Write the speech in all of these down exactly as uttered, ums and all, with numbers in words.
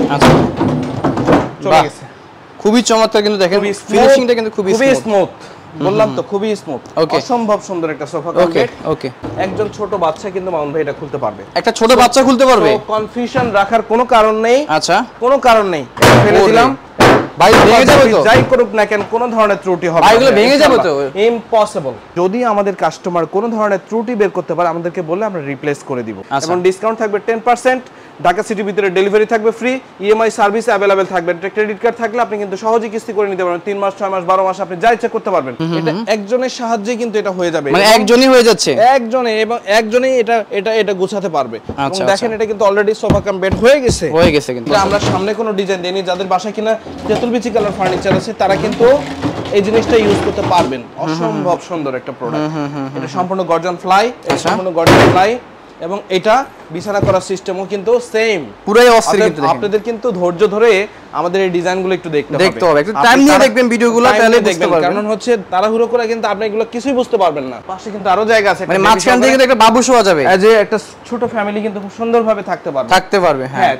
আচ্ছা চলে গেছে খুবই চমৎকার কিন্তু দেখেন ফিনিশিংটা কিন্তু খুবই স্মুথ বললাম তো খুবই স্মুথ অসম্ভব সুন্দর একটা সোফা কাম বেড ওকে একজন ছোট বাচ্চা কিন্তু মামুন ভাই এটা খুলতে পারবে একটা ছোট বাচ্চা খুলতে পারবে তো কনফিউশন রাখার কোনো কারণ নেই আচ্ছা কোনো কারণ নেই ফেলে দিলাম ভাই ভেঙে যাবে তো যাই করুক না কেন কোনো ধরনের ত্রুটি হবে ভাই এগুলো ভেঙে যাবে তো ইম্পসিবল যদি আমাদের কাস্টমার কোনো ধরনের ত্রুটি বের করতে পারে আমাদেরকে বললে আমরা রিপ্লেস করে দিব এবং ডিসকাউন্ট থাকবে টেন পার্সেন্ট ঢাকা সিটির ভিতরে ডেলিভারি থাকবে ফ্রি ইএমআই সার্ভিস अवेलेबल থাকবে এটা ক্রেডিট কার্ড থাকলে আপনি কিন্তু সহজেই কিস্তি করে নিতে পারবেন তিন মাস ছয় মাস বারো মাস আপনি যা ইচ্ছা করতে পারবেন এটা একজনের সাহায্যে কিন্তু এটা হয়ে যাবে মানে একজনই হয়ে যাচ্ছে একজনে এবং একজনই এটা এটা এটা গোছাতে পারবে এবং দেখেন এটা কিন্তু অলরেডি সোফা কাম বেড হয়ে গেছে হয়ে গেছে কিন্তু আমরা সামনে কোনো ডিজাইন দেইনি যাদের বাসায় কিনা তেতুল বিচি কালার ফার্নিচার আছে তারা কিন্তু এই জিনিসটা ইউজ করতে পারবেন অসম্ভব সুন্দর একটা প্রোডাক্ট এটা সম্পূর্ণ গর্জন ফ্লাই এটা সম্পূর্ণ গর্জন ফ্লাই এবং এটা বিছানা করার সিস্টেমও কিন্তু সেম পুরাই অস্থির কিন্তু দেখেন আপনাদের কিন্তু ধৈর্য ধরে আমাদের এই ডিজাইনগুলো একটু দেখতে হবে দেখতে হবে একটু টাইম নিয়ে দেখবেন ভিডিওগুলো তাহলে বুঝতে পারবেন কারণ হচ্ছে তাড়াহুড়ো করে কিন্তু আপনি এগুলো কিছুই বুঝতে পারবেন না পাশে কিন্তু আরো জায়গা আছে মানে মাঝখান থেকে একটা বাবু শোয়া যাবে এই যে একটা ছোট ফ্যামিলি কিন্তু খুব সুন্দরভাবে থাকতে পারবে থাকতে পারবে হ্যাঁ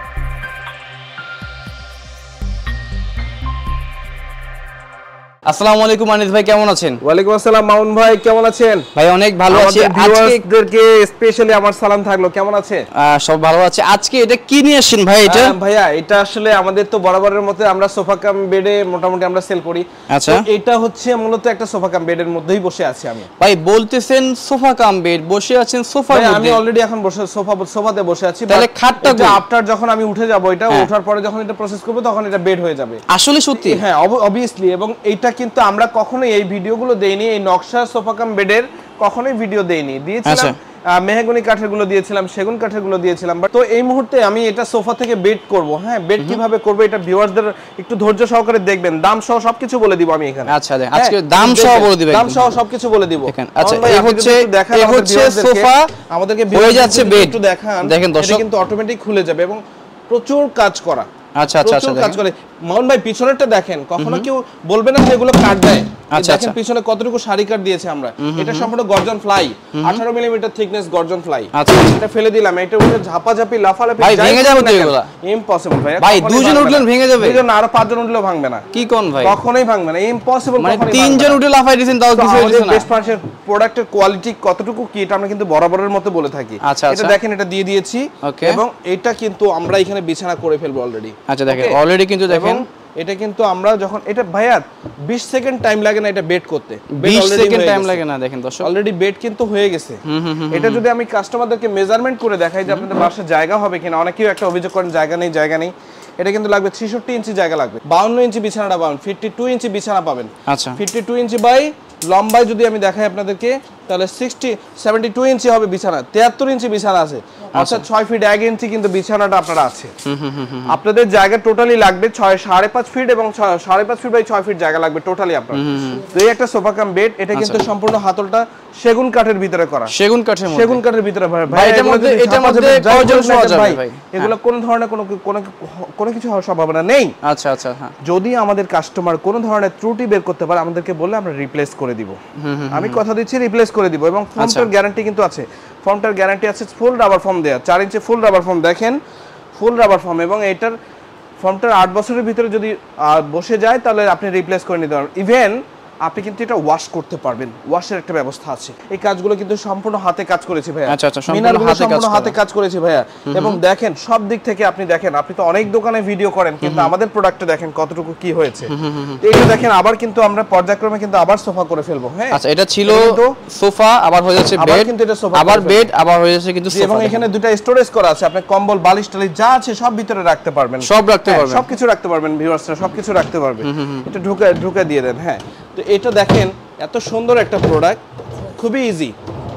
আসসালামু আলাইকুম আনিস ভাই কেমন আছেন ওয়ালাইকুম আসসালাম মামুন ভাই কেমন আছেন ভাই অনেক ভালো আছি আজকেদেরকে স্পেশালি আমার সালাম থাকলো কেমন আছে সব ভালো আছে আজকে এটা কি নিয়ে আসেন ভাই এটা ভাইয়া এটা আসলে আমাদের তো বরাবরের মতো আমরা সোফা কাম বেডে মোটামুটি আমরা সেল করি আচ্ছা এটা হচ্ছে মূলত একটা সোফা কাম বেডের মধ্যেই বসে আছি আমি ভাই বলতেছেন সোফা কাম বেড বসে আছেন সোফার মধ্যে আমি অলরেডি এখন বসে সোফা সোফাতে বসে আছি তাহলে খাটটা আফটার যখন আমি উঠে যাব এটা ওঠার পরে যখন এটা প্রসেস করব তখন এটা বেড হয়ে যাবে আসলে সত্যি হ্যাঁ অবভিয়াসলি এবং এটা কিন্তু আমরা কখনোই এই ভিডিওগুলো দেইনি এই নকশা সোফা কাম বেডের কখনোই ভিডিও দেইনি দিয়েছিলাম মেহগনি কাঠের গুলো দিয়েছিলাম সেগুন কাঠের গুলো দিয়েছিলাম বাট তো এই মুহূর্তে আমি এটা সোফা থেকে বেড করব হ্যাঁ বেড কিভাবে করব এটা ভিউয়ারদের একটু ধৈর্য সহকারে দেখবেন দাম সহ সবকিছু বলে দিব আমি এখানে আচ্ছা আজকে দাম সহ বলে দিবেন দাম সহ সবকিছু বলে দিব আচ্ছা এই হচ্ছে এই হচ্ছে সোফা আমাদেরকে হয়ে যাচ্ছে বেড একটু দেখান দেখেন দর্শক এটা কিন্তু অটোমেটিক খুলে যাবে এবং প্রচুর কাজ করা আচ্ছা আচ্ছা আচ্ছা কাজ করে মামুন ভাই পিছনেরটা দেখেন কখনো কেউ বলবে না যে এগুলো কাট দেয় দেখেন পিছনে কতটুকু শাড়ি কাট দিয়েছে আমরা এটা সম্পূর্ণ গর্জন ফ্লাই আঠারো মিলিমিটার থিকনেস গর্জন ফ্লাই আচ্ছা এটা ফেলে দিলাম এটা উঠে ঝাপাঝাপি লাফালাফি ভাই ভেঙে যাবে তো এগুলো ইম্পসিবল ভাই ভাই দুইজন উঠলেন ভেঙে যাবে দুইজন আর পাঁচজন উঠলেও ভাঙবে না কি কোন ভাই কখনোই ভাঙবে না ইম্পসিবল মানে তিনজন উঠে লাফাই দিবেন তাও কিছু হচ্ছে না বেস্ট ফাংশন প্রোডাক্টের কোয়ালিটি কতটুকু কি এটা আমরা কিন্তু বরাবরের মতো বলে থাকি এটা দেখেন এটা দিয়ে দিয়েছি এবং এটা কিন্তু আমরা এখানে বিছানা করে ফেলবো অলরেডি আচ্ছা দেখেন অলরেডি কিন্তু দেখেন এটা কিন্তু আমরা যখন এটা ভাইয়া বিশ সেকেন্ড টাইম লাগে না এটা বেড করতে বিশ সেকেন্ড টাইম লাগে না দেখেন দর্শক অলরেডি বেড কিন্তু হয়ে গেছে এটা যদি আমি কাস্টমারদেরকে মেজারমেন্ট করে দেখাই যে আপনাদের বাসায় জায়গা হবে কিনা অনেকেই একটা অভিযোগ করেন জায়গা নেই জায়গা নেই এটা কিন্তু লাগবে ছেষট্টি ইঞ্চি জায়গা লাগবে বাউন্ন ইঞ্চি বিছানাটা পাবেন ফিফটি টু ইঞ্চি বিছানা পাবেন আচ্ছা ফিফটি টু ইঞ্চি বাই লম্বায় যদি আমি দেখাই আপনাদেরকে তাহলে সিক্সটি সেভেন্টি টু ইঞ্চি হবে বিছানা তেয়াত্তর ইঞ্চি বিছানা আছে অর্থাৎ ছয় ফিট এক ইঞ্চি কিন্তু বিছানাটা আপনার আছে আপনাদের জায়গা টোটালি লাগবে ছয় সাড়ে পাঁচ ফিট এবং সাড়ে পাঁচ ফিট বাই ছয় ফিট জায়গা লাগবে টোটালি আপনার তো এই একটা সোফা কাম বেড এটা কিন্তু সম্পূর্ণ হাতলটা সেগুন কাঠের ভিতরে করা সেগুন কাঠের মধ্যে সেগুন কাঠের ভিতরে ভাই এটার মধ্যে এটার মধ্যে কয়জন শোয়া যাবে ভাই এগুলো কোন ধরনের কোনো কোনো কোনো কিছু হওয়ার সম্ভাবনা নেই আচ্ছা আচ্ছা হ্যাঁ যদি আমাদের কাস্টমার কোন ধরনের ত্রুটি বের করতে পারে আমাদেরকে বললে আমরা রিপ্লেস করে দিব আমি কথা দিচ্ছি রিপ্লেস করে দিব এবং ফর্মটার গ্যারান্টি কিন্তু আছে ফর্মটার গ্যারান্টি আছে ফুল রাবার ফর্ম দেয়া চার ইঞ্চি ফুল রাবার ফর্ম দেখেন ফুল রাবার ফর্ম এবং এটার ফর্মটার আট বছরের ভিতরে যদি বসে যায় তাহলে আপনি রিপ্লেস করে নিতে পারবেন ইভেন আপনি কিন্তু এটা ওয়াশ করতে পারবেন ওয়াশের একটা ব্যবস্থা আছে এই কাজগুলো কিন্তু সম্পূর্ণ হাতে কাজ করেছি ভাইয়া আচ্ছা আচ্ছা সম্পূর্ণ হাতে কাজ করেছি ভাইয়া এবং দেখেন সব দিক থেকে আপনি দেখেন আপনি তো অনেক দোকানে ভিডিও করেন কিন্তু আমাদের প্রোডাক্টে দেখেন কতটুকু কি হয়েছে এইটা দেখেন আবার কিন্তু আমরা পর্যায়ক্রমে কিন্তু আবার সোফা করে ফেলবো হ্যাঁ আচ্ছা এটা ছিল সোফা আবার হয়ে যাচ্ছে বেড কিন্তু এটা সোফা আবার বেড আবার হয়ে যাচ্ছে কিন্তু সোফা এবং এখানে দুটো স্টোরেজ করা আছে আপনি কম্বল বালিশ টালিশ যা আছে সব ভিতরে রাখতে পারবেন সব রাখতে পারবেন সবকিছু রাখতে পারবেন ভিউয়ার্সরা সবকিছু রাখতে পারবে এটা ঢুকে ঢুকে দিয়ে দেন হ্যাঁ তো এটা দেখেন এত সুন্দর একটা প্রোডাক্ট খুবই ইজি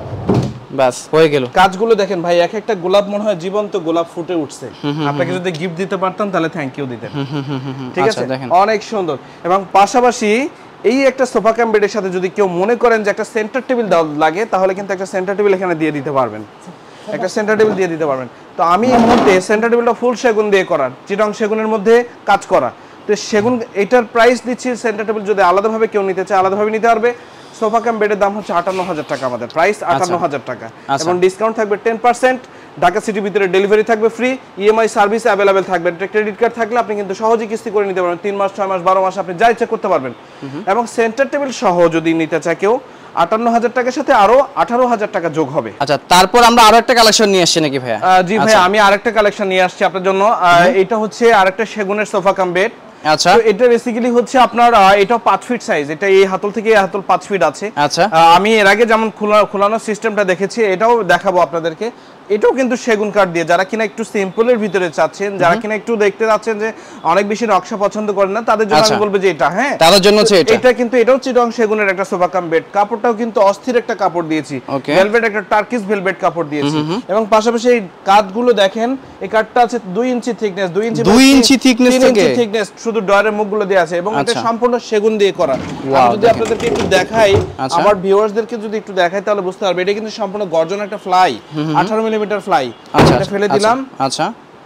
বাস হয়ে গেল কাজগুলো দেখেন ভাই এক একটা গোলাপ মনে হয় জীবন্ত গোলাপ ফুটে উঠছে আপনাকে যদি গিফট দিতে পারতাম তাহলে থ্যাংক ইউ দিতেন ঠিক আছে অনেক সুন্দর এবং পাশাপাশি এই একটা সোফা কাম বেডের সাথে যদি কেউ মনে করেন যে একটা সেন্টার টেবিল লাগে তাহলে কিন্তু একটা সেন্টার টেবিল এখানে দিয়ে দিতে পারবেন একটা সেন্টার টেবিল দিয়ে দিতে পারবেন তো আমি এই মুহূর্তে সেন্টার টেবিলটা ফুল সেগুন দিয়ে করার চিটং সেগুনের মধ্যে কাজ করা তো সেগুন এটার প্রাইস দিচ্ছি সেন্টার টেবিল যদি আলাদাভাবে কেউ নিতে চায় আলাদাভাবে নিতে পারবে সোফা কাম বেডের দাম হচ্ছে আটান্ন হাজার টাকা আমাদের প্রাইস আটান্ন হাজার টাকা এবং ডিসকাউন্ট থাকবে টেন পার্সেন্ট ঢাকা সিটির ভিতরে ডেলিভারি থাকবে ফ্রি, ইএমআই সার্ভিস অ্যাভেলেবেল থাকবে। ক্রেডিট কার্ড থাকলে আপনি কিন্তু সহজেই কিস্তি করে নিতে পারবেন, তিন মাস ছয় মাস বারো মাস আপনি যা ইচ্ছা করতে পারবেন। এবং সেন্টার টেবিল সহ যদি নিতে চায় কেউ আটান্ন হাজার টাকার সাথে আরো আঠারো হাজার টাকা যোগ হবে। আচ্ছা, তারপর আমরা আরো একটা কালেকশন নিয়ে আসছি নাকি ভাইয়া? জি ভাই, আমি আরেকটা কালেকশন নিয়ে আসছি আপনার জন্য। এটা হচ্ছে আরেকটা সেগুনের সোফা কাম বেড। আচ্ছা, এটা বেসিক্যালি হচ্ছে আপনার এটা পাঁচ ফিট সাইজ, এটা এই হাতল থেকে এই হাতল পাঁচ ফিট আছে। আচ্ছা, আমি এর আগে যেমন খোলানোর সিস্টেমটা দেখেছি, এটাও দেখাবো আপনাদেরকে। এটাও কিন্তু সেগুন কাঠ দিয়ে, যারা কিনা একটু সিম্পলের ভিতরে চাচ্ছেন, যারা কিনা একটু দেখতে যাচ্ছেন যে অনেক বেশি নকশা পছন্দ করেন না, তাদের জন্য আমি বলবো যে এটা, হ্যাঁ তাদের জন্য হচ্ছে এটা। এটা কিন্তু এটাও চিটং সেগুনের একটা সোফা কাম বেড। কাপড়টাও কিন্তু অস্থির একটা কাপড় দিয়েছি, ভেলভেট, একটা টার্কিশ ভেলভেট কাপড় দিয়েছি। এবং পাশাপাশি এই কাঠগুলো দেখেন, এই কাঠটা আছে দুই ইঞ্চি থিকনেস, দুই ইঞ্চি দুই ইঞ্চি থিকনেস থেকে থিকনেস, শুধু ডয়ারের মুখগুলো দেয়া আছে এবং এটা সম্পূর্ণ সেগুন দিয়ে করা। আমি যদি আপনাদেরকে একটু দেখাই, আমার ভিউয়ার্সদেরকে যদি একটু দেখাই তাহলে বুঝতে পারবে এটা কিন্তু সম্পূর্ণ গর্জন একটা ফ্লাই, আঠারো মিলিমিটার ফ্লাই। এটা ফেলে দিলাম। আচ্ছা,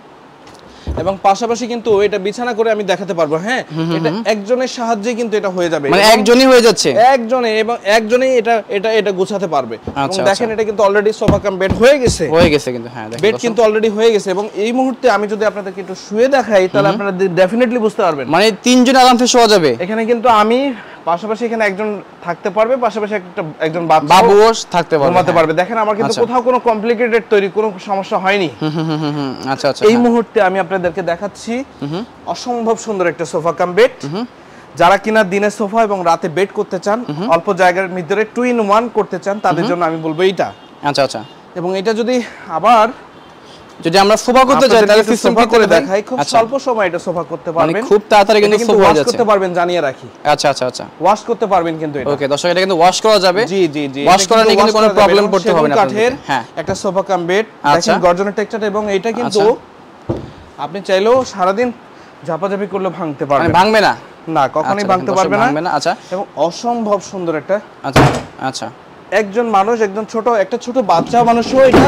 এবং পাশাপাশি কিন্তু এটা বিছানা করে আমি দেখাতে পারবো। হ্যাঁ, এটা একজনের সাহায্যে কিন্তু এটা হয়ে যাবে, মানে একজনই হয়ে যাচ্ছে, একজনে এবং একজনেই এটা এটা এটা গোছাতে পারবে। এবং দেখেন এটা কিন্তু অলরেডি সোফা কাম বেড হয়ে গেছে, হয়ে গেছে কিন্তু, হ্যাঁ দেখেন বেড কিন্তু অলরেডি হয়ে গেছে। এবং এই মুহূর্তে আমি যদি আপনাদেরকে একটু শুয়ে দেখাই তাহলে আপনারা ডেফিনেটলি বুঝতে পারবেন, মানে তিনজন আরামসে শোয়া যাবে এখানে। কিন্তু আমি পাশাপাশি এখানে একজন থাকতে পারবে, পাশাপাশি একটা একজন বাবুও থাকতে পারবে, ঘুমাতে পারবে। দেখেন আমার কিন্তু কোথাও কোনো কমপ্লিকেটেড তৈরি কোনো সমস্যা হয়নি। আচ্ছা আচ্ছা, এই মুহূর্তে আমি আপনাদেরকে দেখাচ্ছি অসম্ভব সুন্দর একটা সোফা কাম বেড। যারা কিনা দিনে সোফা এবং রাতে বেড করতে চান, অল্প জায়গার ভিতরে টু ইন ওয়ান করতে চান, তাদের জন্য আমি বলবো এইটা। আচ্ছা আচ্ছা, এবং এটা যদি আবার যদি আমরা সোফা করতে চাই তাহলে সিস্টেম সোফা করে দেখাই, খুব স্বল্প সময় এটা সোফা করতে পারবেন, মানে খুব তাড়াতাড়ি কিন্তু সোফা হয়ে যাচ্ছে, করতে পারবেন জানিয়ে রাখি। আচ্ছা আচ্ছা আচ্ছা, ওয়াশ করতে পারবেন কিন্তু এটা। ওকে দর্শক, এটা কিন্তু ওয়াশ করা যাবে। জি জি জি, ওয়াশ করা নিয়ে কিন্তু কোনো প্রবলেম করতে হবে না। কাঠের একটা সোফা কাম বেড, দেখেন গর্জনের টেক্সচার। এবং এটা কিন্তু আপনি চাইলেও সারা দিন ঝাপাঝাপি করলে ভাঙতে পারবেন, মানে ভাঙবে না, না কখনোই ভাঙতে পারবে না। আচ্ছা, এবং অসম্ভব সুন্দর একটা। আচ্ছা আচ্ছা, একজন মানুষ, একজন ছোট একটা ছোট বাচ্চা মানুষও এটা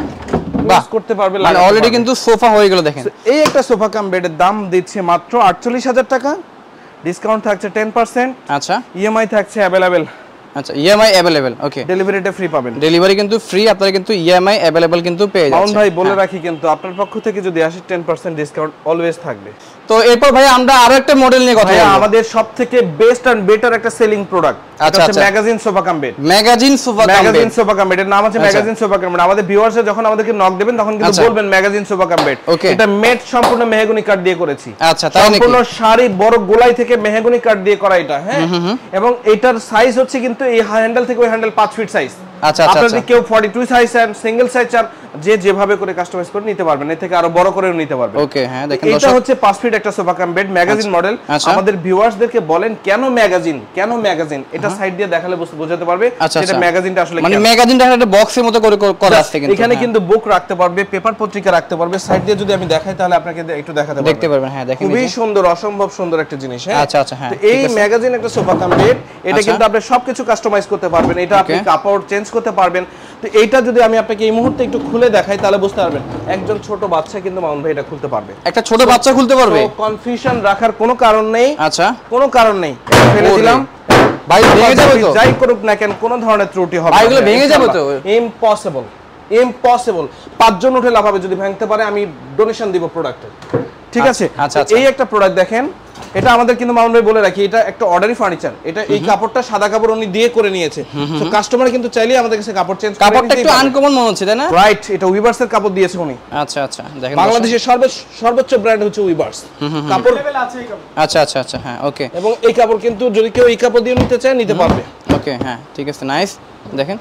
বাস করতে পারবে, মানে অলরেডি কিন্তু সোফা হয়ে গেল। দেখেন এই একটা সোফা কাম বেডের দাম দিচ্ছে মাত্র আটচল্লিশ হাজার টাকা, ডিসকাউন্ট থাকছে টেন পার্সেন্ট। আচ্ছা, ইএমআই থাকছে অ্যাভেলেবেল। আচ্ছা, ইএমআই अवेलेबल। ওকে, ডেলিভারিটা ফ্রি পাবেন, ডেলিভারি কিন্তু ফ্রি, আপনারা কিন্তু ইএমআই अवेलेबल কিন্তু পেয়ে যাচ্ছেন। মাউন ভাই বলে রাখি কিন্তু আপনার পক্ষ থেকে যদি আসে টেন পার্সেন্ট ডিসকাউন্ট অলওয়েজ থাকবে। তো এরপর ভাই আমরা আরো একটা মডেল নিয়ে কথা বলবো, আমাদের সবথেকে বেস্ট এন্ড বেটার একটা সেলিং প্রোডাক্ট। আচ্ছা আচ্ছা, magazine sofa cum bed. Magazine sofa cum bed, magazine sofa cum bed এর নাম আছে ম্যাগাজিন সোফা কাম বেড। আমাদের ভিউয়ার্সরা যখন আমাদেরকে নক দিবেন তখন কিন্তু বলবেন ম্যাগাজিন সোফা কাম বেড। এটা মেড সম্পূর্ণ মেহগনি কাঠ দিয়ে করেছি। আচ্ছা, তাই নাকি? সম্পূর্ণ শাড়ি বড় গোলাই থেকে মেহগনি কাঠ দিয়ে করা এটা। হ্যাঁ, এবং এটার সাইজ হচ্ছে কিন্তু এই হ্যান্ডেল থেকে ওই হ্যান্ডেল পাঁচ ফিট সাইজ। আচ্ছা আচ্ছা, আপনারা কেউ চল্লিশ দুই সাইজ চান, সিঙ্গেল সাইজ চান, যে যেভাবে করে কাস্টমাইজ করে নিতে পারবেন, এর থেকে আরো বড় করেও নিতে পারবেন। ওকে, হ্যাঁ দেখেন দর্শক, এটা হচ্ছে পাঁচ ফিট একটা sofa cum bed magazine model. আমাদের ভিউয়ার্সদেরকে বলেন কেন ম্যাগাজিন, কেন ম্যাগাজিন, এটা সাইড দিয়ে দেখালে বোঝাতে পারবে এটা ম্যাগাজিনটা আসলে মানে ম্যাগাজিনটা একটা বক্সের মতো করে করা আছে কিন্তু এখানে কিন্তু বুক রাখতে পারবে, পেপার পত্রিকা রাখতে পারবে। সাইড দিয়ে যদি আমি দেখাই তাহলে আপনাকে একটু দেখাতে পারবো, দেখতে পারবেন। হ্যাঁ দেখেন, খুবই সুন্দর, অসম্ভব সুন্দর একটা জিনিস। হ্যাঁ, আচ্ছা আচ্ছা, হ্যাঁ এই ম্যাগাজিন একটা সোফা কাম বেড, এটা কিন্তু আপনি সবকিছু কাস্টমাইজ করতে পারবেন, এটা আপনি কাপড় চেঞ্জ করতে পারবেন। তো এইটা যদি আমি আপনাকে এই মুহূর্তে একটু খুলে দেখাই তাহলে বুঝতে পারবেন একজন ছোট বাচ্চা কিন্তু মামুন ভাই এটা খুলতে পারবে, একটা ছোট বাচ্চা খুলতে পারবে। কনফিউশন রাখার কোনো কারণ নেই। আচ্ছা, কোনো কারণ নেই, ফেলে দিলাম ভাই, ভেঙে যাবে তো, যাই করুক না কেন কোনো ধরনের ত্রুটি হবে না, এগুলো ভেঙে যাবে তো, ইম্পসিবল ইম্পসিবল। পাঁচজন উঠে লাফাবে যদি ভাঙতে পারে, আমি ডোনেশন দিব প্রোডাক্টের। ঠিক আছে, এই একটা প্রোডাক্ট দেখেন, এটা আমাদের কিন্তু মামুন ভাই বলে রাখি, এটা একটা অর্ডারি ফার্নিচার। এটা এই কাপড়টা সাদা কাপড় উনি দিয়ে করে নিয়েছে, তো কাস্টমার কিন্তু চাইলেই আমাদের কাছে কাপড় চেঞ্জ করে। কাপড়টা একটু আনকমন মনে হচ্ছে, তাই না? রাইট, এটা উইভার্সের কাপড় দিয়েছে উনি। আচ্ছা আচ্ছা, দেখেন বাংলাদেশের সর্বোচ্চ সর্বোচ্চ ব্র্যান্ড হচ্ছে উইভার্স কাপড়। আচ্ছা আচ্ছা আচ্ছা, হ্যাঁ ওকে। এবং এই কাপড় কিন্তু যদি কেউ এই কাপড় দিয়ে নিতে চায় নিতে পারবে। ওকে, হ্যাঁ ঠিক আছে, নাইস। দেখেন,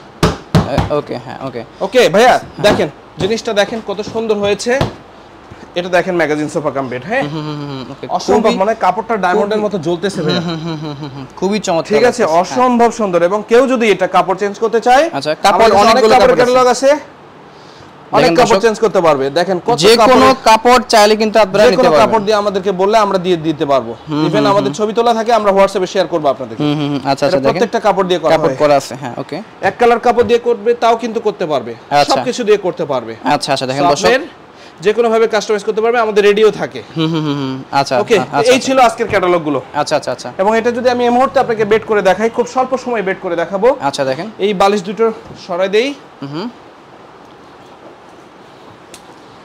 ওকে, হ্যাঁ ওকে ওকে ভাইয়া, দেখেন জিনিসটা দেখেন কত সুন্দর হয়েছে। এটা দেখেন ম্যাগাজিন সোফা কাম বেড। হ্যাঁ, অসম্ভব, মানে কাপড়টা ডায়মন্ডের মতো জ্বলতেছে ভাইয়া, খুবই চমৎকার। ঠিক আছে, অসম্ভব সুন্দর। এবং কেউ যদি এটা কাপড় চেঞ্জ করতে চায়, আচ্ছা, কাপড় অনেকগুলো কাপড় ক্যাটালগ আছে, অনেক কাপড় চেঞ্জ করতে পারবে। দেখেন কত যে কোনো কাপড় চাইলে কিন্তু আপনারা নিতে পারবেন, কাপড় দিয়ে আমাদেরকে বললে আমরা দিয়ে দিতে পারবো। ইভেন আমাদের ছবি তোলা থাকে, আমরা হোয়াটসঅ্যাপে শেয়ার করব আপনাদেরকে। আচ্ছা আচ্ছা, প্রত্যেকটা কাপড় দিয়ে করা কাপড় করা আছে। হ্যাঁ ওকে, এক কালার কাপড় দিয়ে করবে তাও কিন্তু করতে পারবে, সবকিছু দিয়ে করতে পারবে। আচ্ছা আচ্ছা, দেখেন দর্শক, যে কোনো ভাবে কাস্টমাইজ করতে পারবে, আমাদের রেডিও থাকে। হুম হুম হুম, আচ্ছা ওকে, এই ছিল আজকের ক্যাটালগ গুলো। আচ্ছা আচ্ছা আচ্ছা, এবং এটা যদি আমি এই মুহূর্তে আপনাকে বেড করে দেখাই, খুব স্বল্প সময় বেড করে দেখাবো। আচ্ছা, দেখেন এই বালিশ দুটো সরাই দেই। হুম,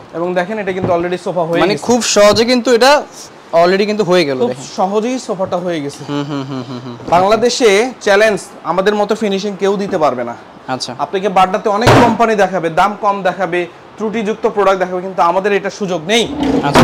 এবং দেখেন এটা কিন্তু অলরেডি সোফা হয়ে গেছে, মানে খুব সহজে কিন্তু এটা অলরেডি কিন্তু হয়ে গেল, খুব সহজেই সোফাটা হয়ে গেছে। হুম হুম হুম হুম বাংলাদেশে চ্যালেঞ্জ আমাদের মতো ফিনিশিং কেউ দিতে পারবে না। আচ্ছা, আপনাকে বাড্ডাতে অনেক কোম্পানি দেখাবে, দাম কম দেখাবে, ত্রুটিযুক্ত প্রোডাক্ট দেখাবে, কিন্তু আমাদের এটা সুযোগ নেই। আচ্ছা,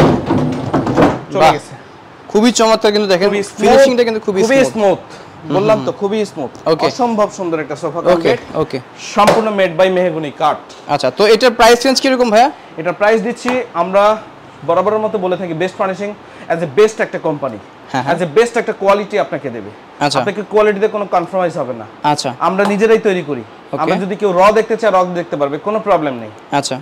চলে গেছে, খুবই চমৎকার কিন্তু দেখেন ফিনিশিংটা কিন্তু খুবই স্মুথ, বললাম তো খুবই স্মুথ, অসম্ভব সুন্দর একটা সোফা কাম ওকে ওকে সম্পূর্ণ মেড বাই মেহগনি কাঠ। আচ্ছা, তো এটার প্রাইস রেঞ্জ কি রকম ভাইয়া? এটা প্রাইস দিচ্ছি আমরা বরাবরের মতো বলে থাকি, best furnishing as a best একটা কোম্পানি, অ্যাজ এ বেস্ট একটা কোয়ালিটি আপনাকে দেবে। আচ্ছা, আপনাকে কোয়ালিটিতে কোনো কম্প্রোমাইজ হবে না। আচ্ছা, আমরা নিজেরাই তৈরি করি, আমরা যদি কেউ র দেখতে চায় র দেখতে পারবে, কোনো প্রবলেম নেই। আচ্ছা,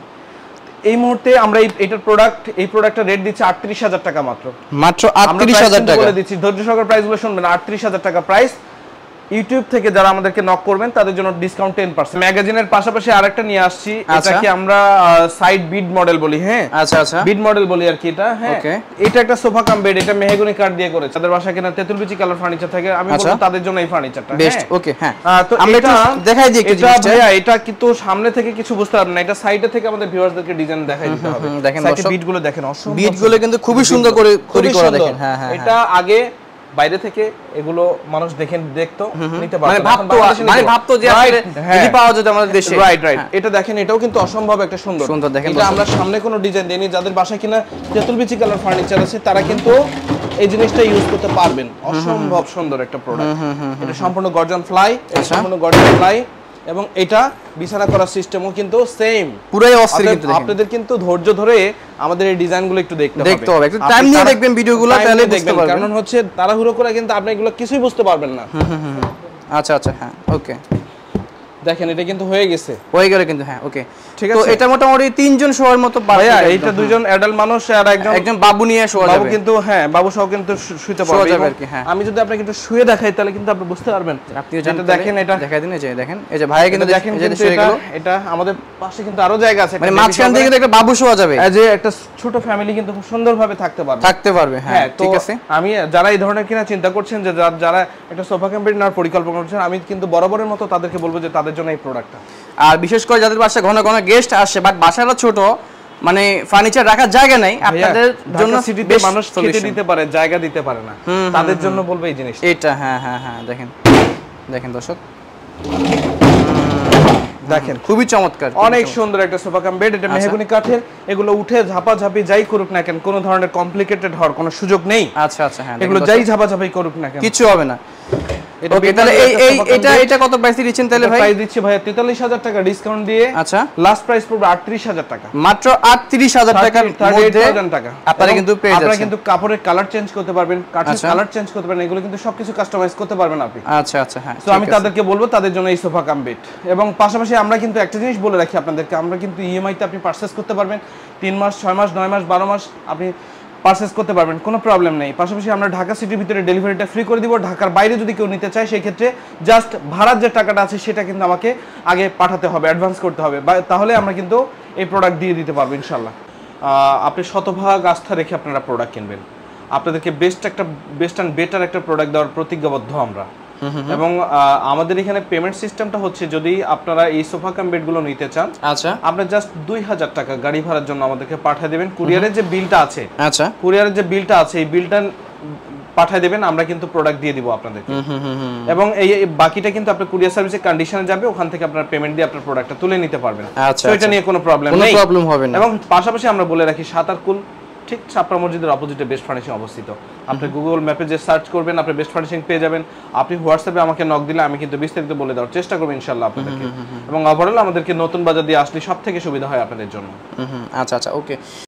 এই মুহূর্তে আমরা এই এটার প্রোডাক্ট এই প্রোডাক্টের রেট দিচ্ছি আটত্রিশ হাজার টাকা মাত্র, মাত্র আটত্রিশ হাজার টাকা বলে দিচ্ছি। ধৈর্য সহকারে প্রাইসগুলো শুনবেন, আটত্রিশ হাজার টাকা প্রাইস। ইউটিউব থেকে যারা আমাদেরকে নক করবেন তাদের জন্য ডিসকাউন্ট টেন পার্সেন্ট। ম্যাগাজিনের পাশাপাশি আরেকটা নিয়ে আসছি, এটাকে আমরা সাইড বিড মডেল বলি। হ্যাঁ, আচ্ছা আচ্ছা, বিড মডেল বলি আর কি এটা। হ্যাঁ, এটা একটা সোফা কাম বেড, এটা মেহগনি কাঠ দিয়ে করেছে। তাদের বাসায় কিনা তেঁতুল বিচি কালার ফার্নিচার থাকে, আমি বলবো তাদের জন্য এই ফার্নিচারটা বেস্ট। ওকে, হ্যাঁ, তো আমরা একটু দেখাই দিই একটু জিনিসটা। ভাইয়া এটা কিন্তু সামনে থেকে কিছু বুঝতে পারবেন না, এটা সাইডে থেকে আমাদের ভিউয়ারদেরকে ডিজাইন দেখাই দিতে হবে। দেখেন দর্শক, বিটগুলো দেখেন, অসম্ভব বিটগুলো কিন্তু খুবই সুন্দর করে তৈরি করা দেখেন। হ্যাঁ হ্যাঁ, এটা আগে বাইরে থেকে এগুলো মানুষ দেখেন দেখতো নিতে পারতো, মানে ভাবতো মানে ভাবতো যে যদি পাওয়া যেত আমাদের দেশে। রাইট রাইট এটা দেখেন, এটাও কিন্তু অসম্ভব একটা সুন্দর সুন্দর দেখেন। এটা আমরা সামনে কোনো ডিজাইন দেইনি, যাদের বাসায় কিনা তেঁতুল বিচি কালার ফার্নিচার আছে তারা কিন্তু এই জিনিসটা ইউজ করতে পারবেন। অসম্ভব সুন্দর একটা প্রোডাক্ট। এটা সম্পূর্ণ গর্জন ফ্লাই, এটা সম্পূর্ণ গর্জন ফ্লাই, এবং এটা বিছানা করার সিস্টেমও কিন্তু সেম, পুরাই অস্থির। কিন্তু আপনাদের কিন্তু ধৈর্য ধরে আমাদের এই ডিজাইনগুলো একটু দেখতে হবে, দেখতে হবে, একটু টাইম নিয়ে দেখবেন ভিডিওগুলো, তাহলে বুঝতে পারবেন। কারণ হচ্ছে তাড়াহুড়ো করে কিন্তু আপনি এগুলো কিছুই বুঝতে পারবেন না। আচ্ছা আচ্ছা, হ্যাঁ ওকে, দেখেন এটা কিন্তু হয়ে গেছে, হয়ে গেল কিন্তু। হ্যাঁ ওকে, ঠিক আছে। তো এটা মোটামুটি তিনজন শোয়ার মতো পারে। এইটা দুইজন অ্যাডাল্ট মানুষ আর একজন একজন বাবু নিয়ে শোয়া যাবে। বাবু কিন্তু হ্যাঁ, বাবু সহ কিন্তু শুতে পারবে আর কি। হ্যাঁ, আমি যদি আপনাকে একটু শুয়ে দেখাই তাহলে কিন্তু আপনি বুঝতে পারবেন। আপনি যেটা দেখেন এটা দেখাই দিন, এই যে দেখেন, এই যে ভাই কিন্তু দেখেন, এটা এটা আমাদের পাশে কিন্তু আরো জায়গা আছে, মানে মাঝখান থেকে কিন্তু একটা বাবু শোয়া যাবে, এই যে একটা ছোট ফ্যামিলি কিন্তু খুব সুন্দরভাবে থাকতে পারবে থাকতে পারবে। হ্যাঁ ঠিক আছে। আমি যারা এই ধরনের কিনা চিন্তা করছেন, যে যারা একটা সোফা কাম বেড নেওয়ার পরিকল্পনা করছেন, আমি কিন্তু বরাবরের মতো তাদেরকে বলবো যে তাদের জন্য এই প্রোডাক্টটা। আর বিশেষ করে যাদের বাসায় ঘন ঘন গেস্ট আসে বাট বাসাটা ছোট, মানে ফার্নিচার রাখার জায়গা নাই, আপনাদের জন্য সিটিতে মানুষ খেতে দিতে পারে, জায়গা দিতে পারে না, তাদের জন্য বলবো এই জিনিস এটা। হ্যাঁ হ্যাঁ হ্যাঁ, দেখেন দেখেন দর্শক, দেখেন খুবই চমৎকার, অনেক সুন্দর একটা সোফা কাম বেড। এটা মেহগনি কাঠের, এগুলো উঠে ঝাপাঝাপি যাই করুক না কেন, কোনো ধরনের কমপ্লিকেটেড হওয়ার কোনো সুযোগ নেই। আচ্ছা আচ্ছা, হ্যাঁ, এগুলো যাই ঝাপাঝাপি করুক না কেন কিছু হবে না। ওকে, তাহলে এই এই এটা এটা কত প্রাইস দিচ্ছেন তাহলে ভাই? প্রাইস দিচ্ছি ভাই তেতাল্লিশ হাজার টাকা ডিসকাউন্ট দিয়ে। আচ্ছা, লাস্ট প্রাইস পড়বে আটত্রিশ হাজার টাকা, মাত্র আটত্রিশ হাজার টাকার মধ্যে আপনারা কিন্তু পেয়ে যাচ্ছেন। আপনারা কিন্তু কাপড়ের কালার চেঞ্জ করতে পারবেন, কাঠের কালার চেঞ্জ করতে পারবেন, এগুলো কিন্তু সবকিছু কাস্টমাইজ করতে পারবেন আপনি। আচ্ছা আচ্ছা, হ্যাঁ, তো আমি তাদেরকে বলবো তাদের জন্য এই সোফা কাম বেড। এবং পাশাপাশি আমরা কিন্তু একটা জিনিস বলে রাখি আপনাদেরকে, আমরা কিন্তু ইএমআই তে আপনি পারচেজ করতে পারবেন, তিন মাস, ছয় মাস, নয় মাস, বারো মাস আপনি পারচেজ করতে পারবেন, কোনো প্রবলেম নেই। পাশাপাশি আমরা ঢাকা সিটির ভিতরে ডেলিভারিটা ফ্রি করে দিব। ঢাকার বাইরে যদি কেউ নিতে চায় সেই ক্ষেত্রে জাস্ট ভাড়ার যে টাকাটা আছে সেটা কিন্তু আমাকে আগে পাঠাতে হবে, অ্যাডভান্স করতে হবে, তাহলে আমরা কিন্তু এই প্রোডাক্ট দিয়ে দিতে পারবো ইনশাল্লাহ। আপনি শতভাগ আস্থা রেখে আপনারা প্রোডাক্ট কিনবেন, আপনাদেরকে বেস্ট একটা বেস্ট অ্যান্ড বেটার একটা প্রোডাক্ট দেওয়ার প্রতিজ্ঞাবদ্ধ আমরা। এবং আমাদের এখানে পেমেন্ট সিস্টেমটা হচ্ছে, যদি আপনারা এই সোফা কাম বেডগুলো নিতে চান, আচ্ছা, আপনি জাস্ট দুই হাজার টাকা গাড়ি ভাড়ার জন্য আমাদেরকে পাঠিয়ে দেবেন। কুরিয়ারের যে বিলটা আছে, আচ্ছা, কুরিয়ারের যে বিলটা আছে এই বিলটা পাঠিয়ে দেবেন, আমরা কিন্তু প্রোডাক্ট দিয়ে দিব আপনাদেরকে। এবং এই বাকিটা কিন্তু আপনার কুরিয়ার সার্ভিসের কন্ডিশনে যাবে, ওখান থেকে আপনার পেমেন্ট দিয়ে আপনার প্রোডাক্টটা তুলে নিতে পারবেন। আচ্ছা, তো এটা নিয়ে কোনো প্রবলেম নেই, কোনো প্রবলেম হবে না। এবং পাশাপাশি আমরা বলে রাখি সাতারকুল ঠিক ছাপড়া মসজিদের অপোজিটে বেস্ট ফার্নিশিং অবস্থিত। আপনি গুগল ম্যাপে যে সার্চ করবেন আপনি বেস্ট ফার্নিশিং পেয়ে যাবেন। আপনি হোয়াটসঅ্যাপে আমাকে নক দিলে আমি কিন্তু বিস্তারিত বলে দেওয়ার চেষ্টা করব ইনশাআল্লাহ আপনাদেরকে। এবং ওভারঅল আমাদেরকে নতুন বাজার দিয়ে আসলে সব থেকে সুবিধা হয় আপনাদের জন্য। আচ্ছা আচ্ছা, ওকে।